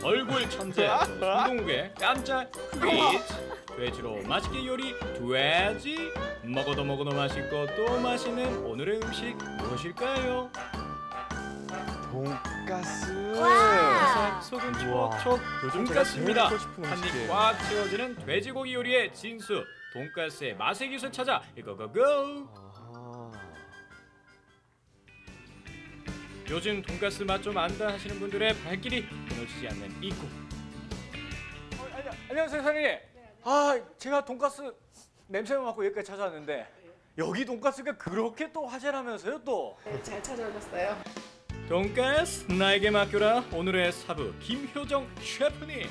얼굴 천재 송동욱의 깜짝 퀴즈. 돼지로 맛있게 요리 돼지. 먹어도 맛있고 또 맛있는 오늘의 음식 무엇일까요? 돈가스. 와. 소금 우와. 촉촉 요즘 제가 돈가스입니다. 제일 먹고 싶은 한입 음식이에요. 꽉 채워지는 돼지고기 요리의 진수. 돈가스의 맛의 기술 찾아 고고고. 요즘 돈가스 맛 좀 안다 하시는 분들의 발길이 끊어지지 않는 이곳. 안녕하세요, 사장님. 제가 돈가스 냄새만 맡고 여기까지 찾아왔는데 여기 돈가스가 그렇게 또 화제라면서요, 또? 네, 잘 찾아오셨어요. 돈가스 나에게 맡겨라. 오늘의 사부 김효정 셰프님.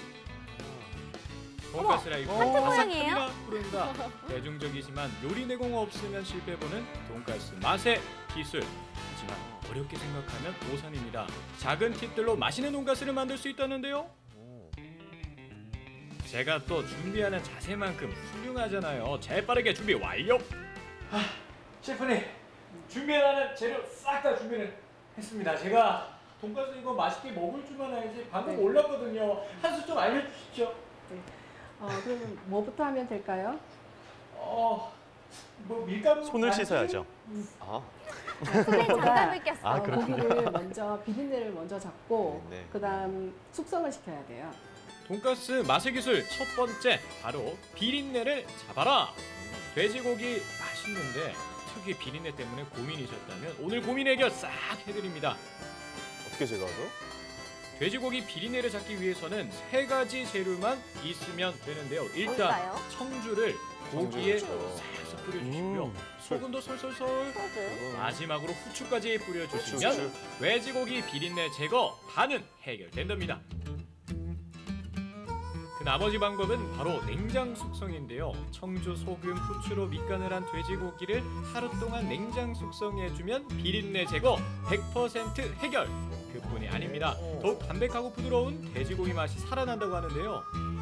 돈가스라 이거 하트 모양이에요? 바삭함이라 부른다. 대중적이지만 요리 내공 없으면 실패해보는 돈가스 맛의 기술. 하지만 어렵게 생각하면 오산입니다. 작은 팁들로 맛있는 돈가스를 만들 수 있다는데요. 제가 또 준비하는 자세만큼 훌륭하잖아요. 재빠르게 준비 완료. 셰프님, 준비하는 재료 싹 다 준비를 했습니다. 제가 돈가스 이거 맛있게 먹을 줄만 알지 방금 네. 올랐거든요. 한 수 좀 알려주시죠. 그러면 뭐부터 하면 될까요? 뭐 밀가루 손을 반죽? 씻어야죠. 손에 장갑을 꼈어. 아, 그렇군요. 고기를 먼저 비린내를 먼저 잡고 네, 네. 그다음 숙성을 시켜야 돼요. 돈가스 맛의 기술 첫 번째 바로 비린내를 잡아라. 돼지고기 맛있는데 특유의 비린내 때문에 고민이셨다면 오늘 고민 해결 싹 해드립니다. 어떻게 제가 하죠? 돼지고기 비린내를 잡기 위해서는 세 가지 재료만 있으면 되는데요. 일단 뭘까요? 청주를 고기에 청주. 싹싹 뿌려주시고요. 소금도 솔솔솔. 소금. 마지막으로 후추까지 뿌려주시면 후추. 돼지고기 비린내 제거 반은 해결된답니다. 그 나머지 방법은 바로 냉장 숙성인데요. 청주, 소금, 후추로 밑간을 한 돼지고기를 하루 동안 냉장 숙성해주면 비린내 제거 100% 해결! 그뿐이 아닙니다. 더욱 담백하고 부드러운 돼지고기 맛이 살아난다고 하는데요.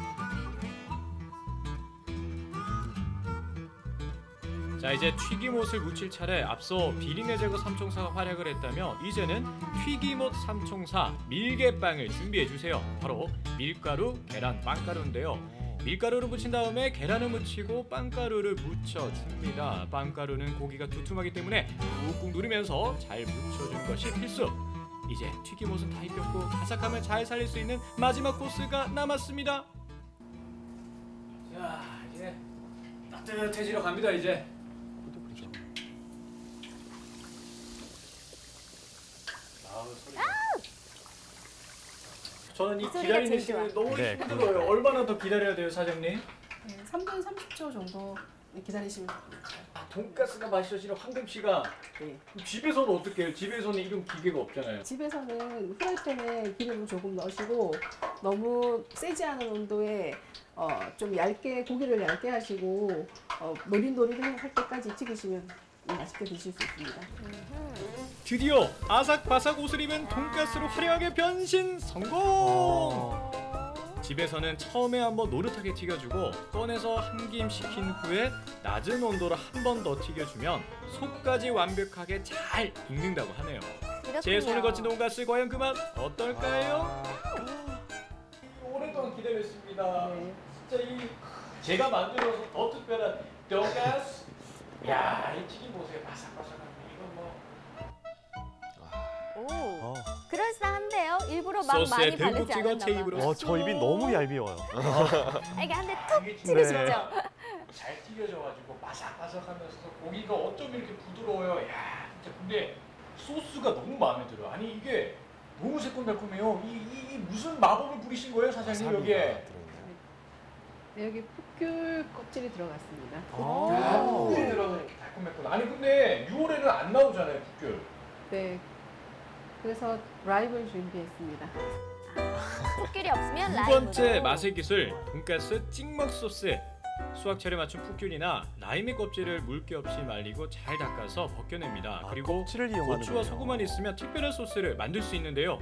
자, 이제 튀김옷을 묻힐 차례. 앞서 비린내 제거 삼총사가 활약을 했다며 이제는 튀김옷 삼총사 밀개빵을 준비해주세요. 바로 밀가루, 계란, 빵가루인데요. 밀가루를 묻힌 다음에 계란을 묻히고 빵가루를 묻혀줍니다. 빵가루는 고기가 두툼하기 때문에 꾹꾹 누르면서 잘 묻혀준 것이 필수. 이제 튀김옷은 다 입혔고 바삭함을 잘 살릴 수 있는 마지막 코스가 남았습니다. 자, 이제 따뜻해지러 갑니다, 이제. 저는 이 소리가 기다리는 제일 시간이 좋아. 너무 네, 힘들어요. 얼마나 더 기다려야 돼요, 사장님? 네, 3분 30초 정도 기다리시면 됩니다. 돈가스가 맛있어지는 황금 씨가 네. 집에서는 어떻게 해요? 집에서는 이런 기계가 없잖아요. 집에서는 프라이팬에 기름을 조금 넣으시고 너무 세지 않은 온도에 좀 얇게 고기를 얇게 하시고 노릇노릇 할 때까지 튀기시면 맛있게 드실 수 있습니다. 드디어 아삭바삭 옷을 입은 돈가스로 화려하게 변신 성공! 집에서는 처음에 한번 노릇하게 튀겨주고 꺼내서 한김 식힌 후에 낮은 온도로 한 번 더 튀겨주면 속까지 완벽하게 잘 익는다고 하네요. 제 손을 거친 돈가스 과연 그 맛 어떨까요? 오랫동안 기다렸습니다. 네. 진짜 제가 만들어서 더 특별한 돈가스. 야, 이 튀김 보세요. 바삭바삭한 거. 이건 뭐. 오. 그럴싸한데요. 일부러 막 소스에 많이 듬뿍 바르지 찍어 않았나 제 봐. 입으로 저 입이 너무 얇이워요. 이게 한 대 툭 이게 치고 진짜 싶죠? 잘 튀겨져가지고 바삭바삭하면서도 고기가 어쩜 이렇게 부드러워요. 야, 진짜 근데 소스가 너무 마음에 들어요. 아니 이게 너무 새콤달콤해요. 이 무슨 마법을 부리신 거예요, 사장님 여기에? 네, 여기 풋귤 껍질이 들어갔습니다. 풋귤이 들어가서 달콤했구나. 아니 근데 6월에는 안 나오잖아요, 풋귤. 네. 그래서 라이브를 준비했습니다. 풋귤이 없으면 두 라임으로. 번째 맛의 기술 돈가스 찍먹 소스. 수확철에 맞춘 풋귤이나 라임의 껍질을 물기 없이 말리고 잘 닦아서 벗겨냅니다. 그리고 껍질을 이용하는 고추와 거예요. 소금만 있으면 특별한 소스를 만들 수 있는데요.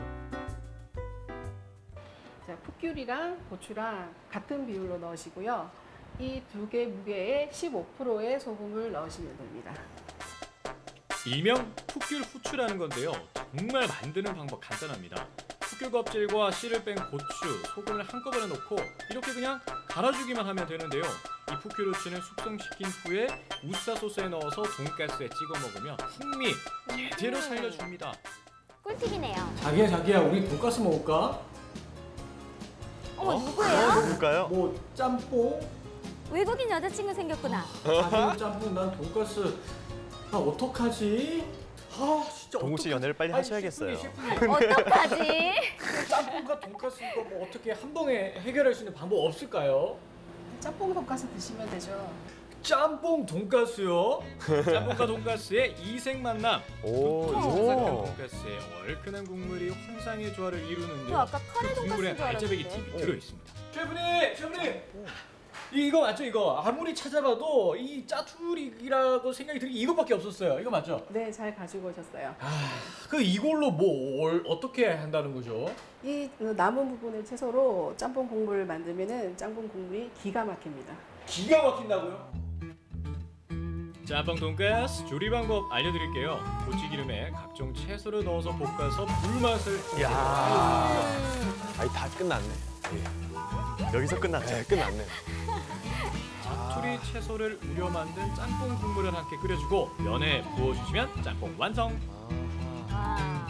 자, 풋귤이랑 고추랑 같은 비율로 넣으시고요. 이 두 개 무게에 15%의 소금을 넣으시면 됩니다. 일명 풋귤 후추라는 건데요. 정말 만드는 방법 간단합니다. 풋귤 껍질과 씨를 뺀 고추, 소금을 한꺼번에 넣고 이렇게 그냥 갈아주기만 하면 되는데요. 이 풋귤우츠는 숙성시킨 후에 우싸 소스에 넣어서 돈가스에 찍어 먹으면 풍미 제대로 살려줍니다. 꿀팁이네요. 자기야 우리 돈가스 먹을까? 어머, 누구예요? 누굴까요? 뭐 짬뽕? 외국인 여자친구 생겼구나. 자기 짬뽕 난 돈가스. 아 어떡하지? 아 진짜 동욱 씨 연애를 빨리 하셔야겠어요. 셰프님. 어떡하지? 짬뽕과 돈가스 이거 뭐 어떻게 한 번에 해결할 수 있는 방법 없을까요? 짬뽕 돈가스 드시면 되죠. 짬뽕 돈가스요? 짬뽕과 돈가스의 이색 만남. 오, 쫀쫀한 오. 돈가스에 얼큰한 국물이 환상의 조화를 저 이루는데요. 아까 카레 그 국물에 돈가스인 줄 알짜배기 알았는데. 팁이 들어 있습니다. 셰프님! 이거 맞죠 이거? 아무리 찾아봐도 이 짜투리라고 생각이 들기 이거밖에 없었어요. 이거 맞죠? 네, 잘 가지고 오셨어요. 그 이걸로 뭘 어떻게 한다는 거죠? 이 남은 부분을 채소로 짬뽕 국물을 만들면은 짬뽕 국물이 기가 막힙니다. 기가 막힌다고요? 짬뽕 돈가스 조리 방법 알려드릴게요. 고추기름에 각종 채소를 넣어서 볶아서 불맛을 야, 아니 다 끝났네. 여기서 끝났죠? 네, 끝났네. 자투리 채소를 우려 만든 짬뽕 국물을 함께 끓여주고 면에 부어주시면 짬뽕 완성. 아,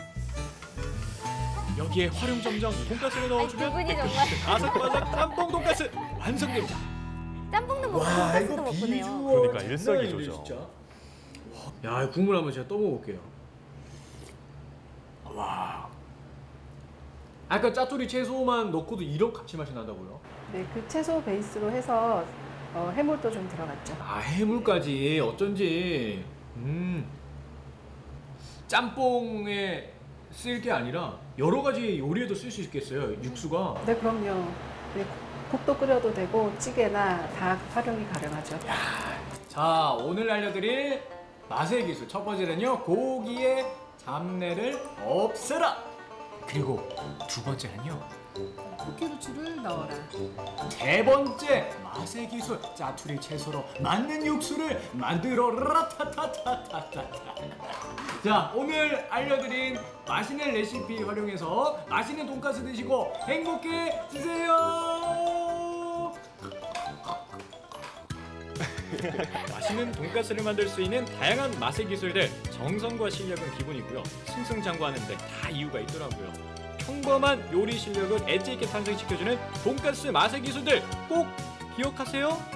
여기에 활용점정 돈가스를 두 넣어주면 분이 정말 아삭바삭 짬뽕 돈가스 완성됩니다. 짬뽕도 먹고 돈가스도 먹고네요. 그러니까 일석이조죠. 진짜. 야, 이 국물 한번 제가 떠먹어볼게요. 와. 아까 짜투리 채소만 넣고도 이런 감칠맛이 난다고요? 네, 그 채소 베이스로 해서 해물도 좀 들어갔죠. 아, 해물까지 어쩐지 짬뽕에 쓸 게 아니라 여러 가지 요리에도 쓸 수 있겠어요. 육수가. 네, 그럼요. 네, 국도 끓여도 되고 찌개나 다 활용이 가능하죠. 자, 오늘 알려드릴 맛의 기술 첫 번째는요, 고기의 잡내를 없애라. 그리고 두 번째는요, 풋기루츠를 넣어라. 세 번째 맛의 기술 짜투리 채소로 맞는 육수를 만들어라 타타타타타. 자, 오늘 알려드린 맛있는 레시피 활용해서 맛있는 돈가스 드시고 행복해지세요. 맛있는 돈가스를 만들 수 있는 다양한 맛의 기술들, 정성과 실력은 기본이고요. 승승장구하는데 다 이유가 있더라고요. 평범한 요리 실력을 엣지 있게 탄생시켜주는 돈가스 맛의 기술들 꼭 기억하세요.